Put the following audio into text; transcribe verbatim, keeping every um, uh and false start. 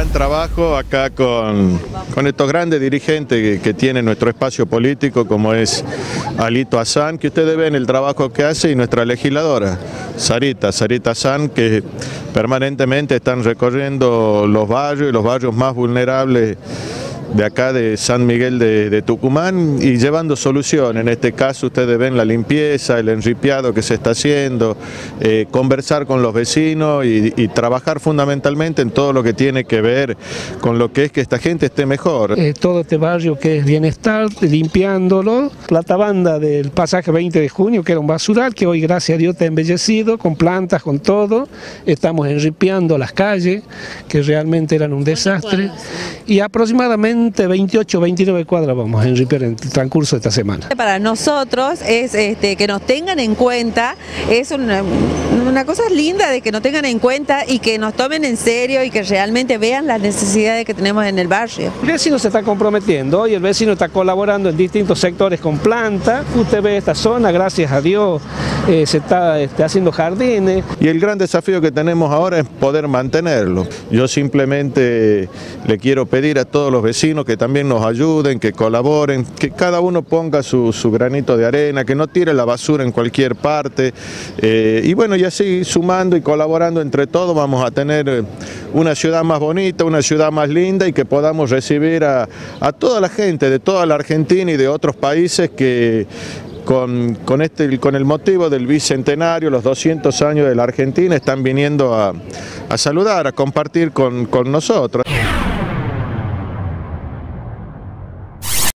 gran trabajo acá con, con estos grandes dirigentes que, que tiene nuestro espacio político, como es Alito Hazan, que ustedes ven el trabajo que hace, y nuestra legisladora, Sarita, Sarita Hazan, que permanentemente están recorriendo los barrios y los barrios más vulnerables de acá de San Miguel de, de Tucumán y llevando solución. En este caso ustedes ven la limpieza, el enripiado que se está haciendo, eh, conversar con los vecinos y, y trabajar fundamentalmente en todo lo que tiene que ver con lo que es que esta gente esté mejor. Eh, todo este barrio que es bienestar, limpiándolo, la tabanda del pasaje veinte de junio, que era un basural, que hoy gracias a Dios está embellecido, con plantas, con todo. Estamos enripiando las calles, que realmente eran un desastre, y aproximadamente veintiocho, veintinueve cuadras vamos a enripiar en el transcurso de esta semana. Para nosotros es este, que nos tengan en cuenta, es una, una cosa linda de que nos tengan en cuenta y que nos tomen en serio y que realmente vean las necesidades que tenemos en el barrio. El vecino se está comprometiendo y el vecino está colaborando en distintos sectores con plantas. Usted ve esta zona, gracias a Dios, eh, se está este, haciendo jardines. Y el gran desafío que tenemos ahora es poder mantenerlo. Yo simplemente le quiero pedir a todos los vecinos que también nos ayuden, que colaboren, que cada uno ponga su, su granito de arena, que no tire la basura en cualquier parte, eh, y bueno, y así sumando y colaborando entre todos vamos a tener una ciudad más bonita, una ciudad más linda, y que podamos recibir a, a toda la gente de toda la Argentina y de otros países que Con, con, este, con el motivo del bicentenario, los doscientos años de la Argentina, están viniendo a, a saludar, a compartir con, con nosotros.